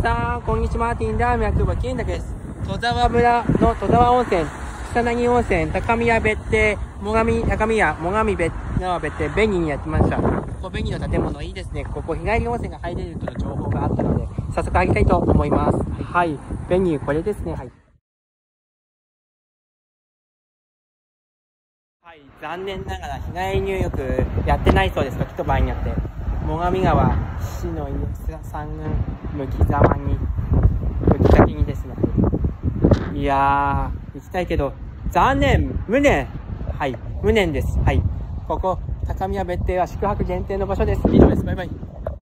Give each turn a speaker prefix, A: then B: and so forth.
A: さん、こんにちは。ティンダーミャクバケンダです。戸沢村の戸沢温泉、草薙温泉、高宮別邸、高宮別邸、ベニにやってました。ここベニの建物いいですね。ここ日帰り温泉が入れるとの情報があったので、早速入りたいと思います。はい。ベニこれですね。はい。はい。残念ながら日帰り入浴やってないそうです。時と場合によって。最上川市の山群向き先にですね。いやー、行きたいけど、残念無念はい、無念です。はい。ここ、高宮別邸は宿泊限定の場所です。以上です。バイバイ。